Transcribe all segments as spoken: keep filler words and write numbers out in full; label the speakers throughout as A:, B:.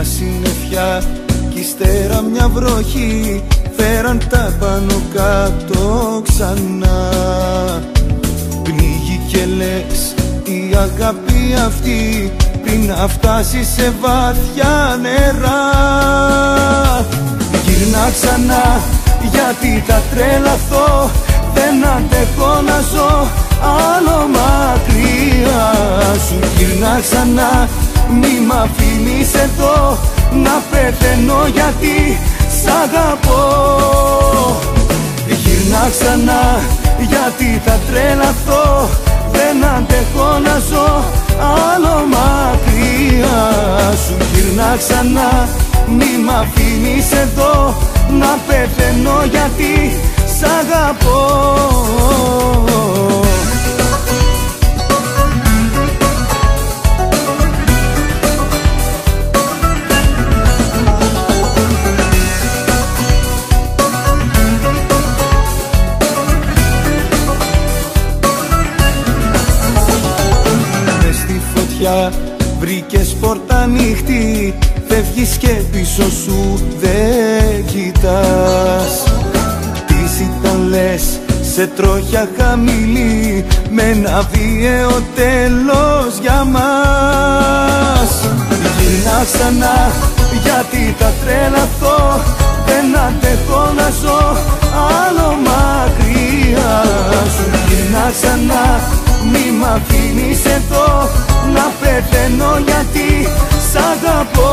A: μια συννεφιά κι ύστερα μια βροχή φέραν τα πάνω κάτω ξανά. Πνίγει και λες η αγάπη αυτή πριν να φτάσει σε βαθιά νερά. Γυρνά ξανά γιατί θα τρελαθώ, δεν αντέχω να ζω άλλο μακριά σου. Γυρνά ξανά, μη μ' αφήνεις εδώ να πεθαίνω γιατί σ' αγαπώ. Γυρνά ξανά γιατί θα τρελαθώ, δεν αντέχω να ζω άλλο μακριά σου. Γυρνά ξανά, μη μ' αφήνεις εδώ να πεθαίνω γιατί σ' αγαπώ. Μες στη φωτιά βρήκες πόρτα ανοιχτή, φεύγεις και πίσω σου δεν κοιτάς. Τι ήταν λες σε τροχιά χαμηλή με ένα βίαιο τέλος για μας. Γυρνά ξανά γιατί θα τρελαθώ, δεν αντέχω να ζω άλλο μακριά σου. Γυρνά ξανά, μη μ' αφήνεις εδώ να πεθαίνω γιατί σ' αγαπώ.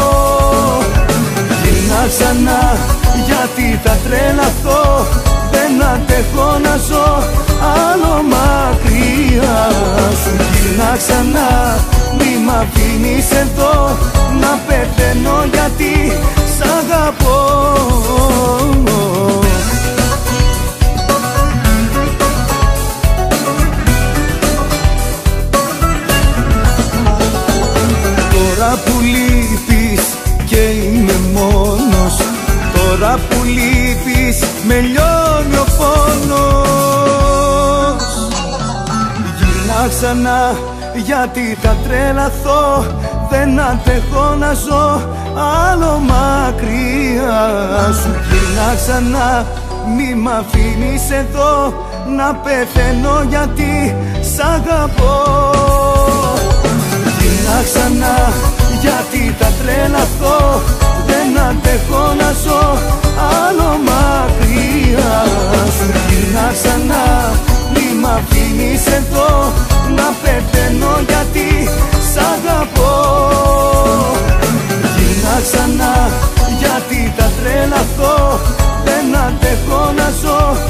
A: Γυρνά ξανά γιατί θα τρελαθώ, δεν αντέχω να ζω άλλο μακριά σου. Γυρνά ξανά, μη μ' αφήνεις εδώ να πεθαίνω γιατί σ' αγαπώ. Τώρα που λείπεις και είμαι μόνος, τώρα που λείπεις με λιώνει ο πόνος. Γυρνά ξανά γιατί θα τρελαθώ, δεν αντέχω να ζω άλλο μακριά σου. Γυρνά ξανά, μη μ' αφήνεις εδώ να πεθαίνω γιατί σ' αγαπώ. Γυρνά ξανά γιατί θα τρελαθώ, δεν αντέχω να ζω άλλο μακριά σου. Γυρνά ξανά, μη μ' αφήνεις εδώ να πεθαίνω γιατί σ' αγαπώ. Γυρνά ξανά γιατί θα τρελαθώ, δεν αντέχω να ζω